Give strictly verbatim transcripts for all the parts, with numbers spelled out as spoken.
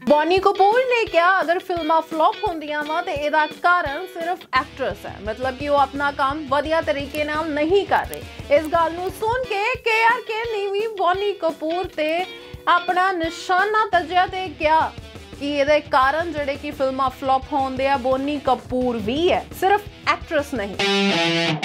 Bonnie Kapoor ने क्या अगर फिल्मां फ्लॉप होंदियां वा ते इहदा कारण सिर्फ एक्ट्रेस है, मतलब कि वो अपना काम वधिया तरीके नाल नहीं कर रहे। इस गल नूं सुन के के आर के ने भी बॉनी कपूर ते अपना निशाना तज्या ते क्या कि इहदे कारण जिहड़े कि फिल्मां फ्लॉप होंदे आ बॉनी कपूर भी है, सिर्फ एक्ट्रेस नहीं।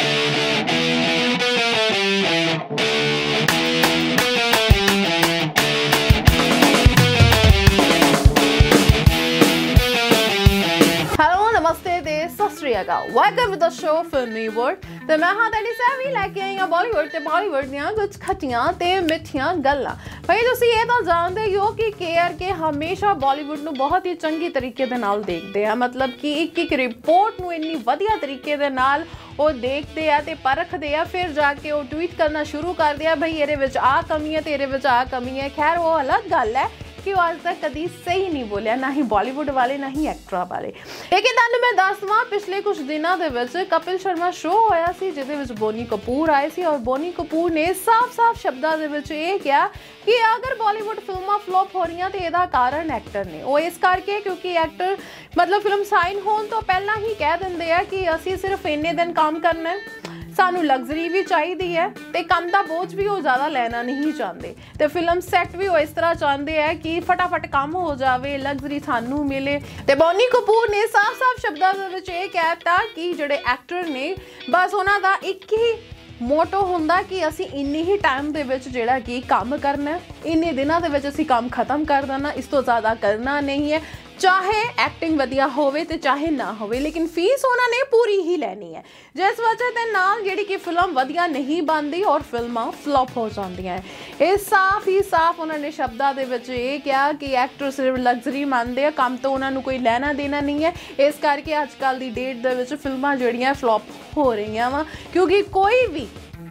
Welcome to the show filmi world ते मैं हाँ तुहाडी सैवी लैके आई हाँ बॉलीवुड ते बॉलीवुड दीआं कुछ खट्टियां ते मिठियां गल्लां। भाई तुसीं ये तां जानदे ही हो कि के आर के हमेशा बॉलीवुड नूं बहुत ही चंगी तरीके दे नाल देखदे आ, मतलब कि एक एक रिपोर्ट नूं इन्नी वधिया तरीके दे नाल वो देखते आ ते परखदे आ, फिर जाके वो ट्वीट करना शुरू करदे आ भाई इहदे विच आ कमी है ते इहदे विच आ कमी है। खैर वो अलग गल है कि वो आज तक कभी सही नहीं बोलिया, ना ही बॉलीवुड वाले ना ही एक्टरा वाले। लेकिन तुहानूं मैं दसवां पिछले कुछ दिनों के विच कपिल शर्मा शो होया सी जिहदे विच बॉनी कपूर आए सी और बॉनी कपूर ने साफ साफ शब्दों के विच ये कहा कि अगर बॉलीवुड फिल्मां फ्लॉप हो रही तो इसका कारण एक्टर ने। वो इस करके क्योंकि एक्टर मतलब फिल्म साइन होने तो पहला ही कह देंगे है कि असीं सिर्फ इन्ने दिन काम करना है, सानू लग्जरी भी चाहिए है ते काम का बोझ भी वो ज़्यादा लेना नहीं चाहते ते फिल्म सैट भी वो इस तरह चाहते हैं कि फटाफट काम हो जाए, लग्जरी सानू मिले। ते बॉनी कपूर ने साफ साफ शब्दों में कहता कि जोड़े एक्टर ने बस उन्होंने एक ही मोटो होंदा कि असी इन्ने ही टाइम दे विच जिहड़ा कि काम करना, इन्ने दिनों दे विच असी काम खत्म कर देना, इस तो ज़्यादा करना नहीं है। चाहे एक्टिंग वधिया होवे ते चाहे ना होवे, लेकिन फीस उन्होंने पूरी ही लेनी है, जिस वजह के नाल जिहड़ी कि फिल्म वधिया नहीं बनती और फिल्मां फ्लॉप हो जांदियां है। ये साफ ही साफ उन्होंने शब्दों के विच ये कहा कि एक्टर सिर्फ लग्जरी मानते हैं, काम तो उन्होंने कोई लेना देना नहीं है। इस करके अजकल की डेट दे विच फिल्मां जिहड़ियां फ्लॉप हो रही वा, क्योंकि कोई भी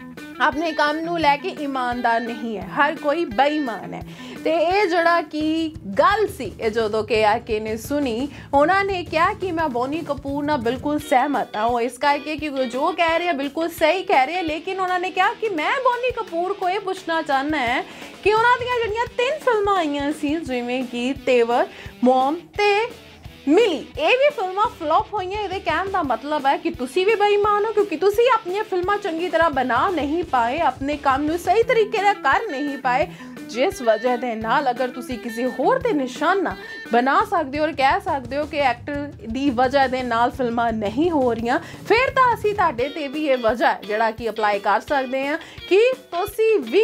अपने काम नूं लैके ईमानदार नहीं है, हर कोई बेईमान है। तो ये जड़ा कि गल सी जो के आर के ने सुनी, उन्होंने कहा कि मैं बॉनी कपूर ना बिल्कुल सहमत हाँ। वो इस करके कि जो कह रहे हैं बिल्कुल सही कह रहे हैं, लेकिन उन्होंने कहा कि मैं बॉनी कपूर को ये पूछना चाहना है कि उन्होंने जड़ियाँ तीन फिल्मां आईयां सी जिवें कि तेवर, मॉम ते मिली, ये भी फिल्मां फ्लॉप हुई। ये कहने का मतलब है कि तुसी भी बेईमान हो, क्योंकि तुसी अपनी फिल्मां चंगी तरह बना नहीं पाए, अपने काम नूं सही तरीके से कर नहीं पाए, जिस वजह के नाल अगर तुसी किसी होर ते निशाना बना सकते हो और कह सकते हो कि एक्टर दी वजह के नाल फिल्मां नहीं हो रही, फिर तो असी तुहाडे ते भी ये वजह जिहड़ा कि अप्लाई कर सकते हैं कि तुसी भी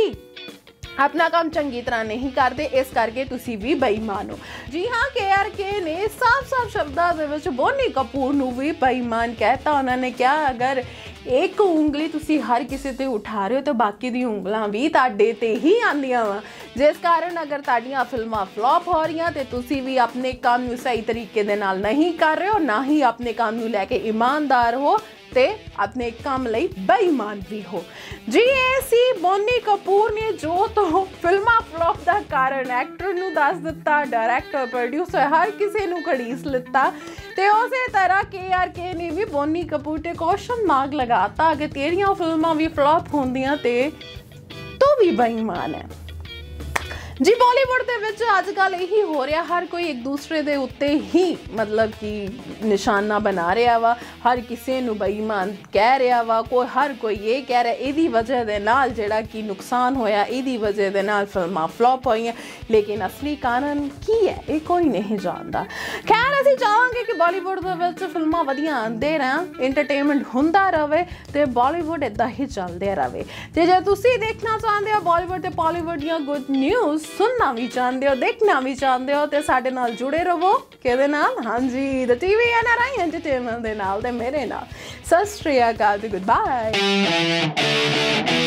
अपना काम चंगी तरह नहीं करते, इस करके तुसी भी बेईमान हो। जी हाँ, के आर के ने साफ साफ शब्दों के बॉनी कपूर नूं भी बेईमान कहता। उन्होंने क्या अगर एक उंगली तुसी हर किसी ते उठा रहे हो तो बाकी दी उंगलां भी तुहाडे ते ही आंदियां वा, जिस कारण अगर तुहाडीआं फिल्मां फ्लॉप हो रही तो तुसी भी अपने काम नूं सही तरीके दे नाल नहीं कर रहे हो, ना ही अपने काम नूं लैके ईमानदार हो ते अपने काम लई बेईमान भी हो। जी ऐसी बॉनी कपूर ने जो तो फिल्मां फ्लॉप का कारण एक्टर नूं दस दिता, डायरैक्टर प्रोड्यूसर हर किसी नूं घड़ीस लिता, ते उसे तरह के आर के ने भी बॉनी कपूर ते क्वेश्चन मार्क लगाता कि तेरियां फिल्मां भी फ्लॉप होंदियां ते तू भी बेईमान है। जी बॉलीवुड के विच अजकल यही हो रहा, हर कोई एक दूसरे के उत्ते ही मतलब कि निशाना बना रहा वा, हर किसी नूं बेईमान कह रहा वा, कोई हर कोई ये कह रहा इहदी वजह दे नाल जिहड़ा कि नुकसान होया, इहदी वजह दे नाल फिल्मां फ्लॉप होईयां, लेकिन असली कारण की है ये कोई नहीं जानता। खैर असीं चाहांगे कि बॉलीवुड दे विच फिल्मां वधिया आंदे रहन, एंटरटेनमेंट हुंदा रहे ते बॉलीवुड इदां ही चलदे रहे। ते जे तुसीं देखना चाहते हो बॉलीवुड ते बॉलीवुड दीआं गुड न्यूज़ सुनना भी चाहते हो, देखना भी चाहते हो, तो साडे नाल जुड़े रहो किहदे नाल, हाँ जी the TV N R I entertainment दे नाल ते मेरे नाल। सत श्री अकाल, गुड बाय।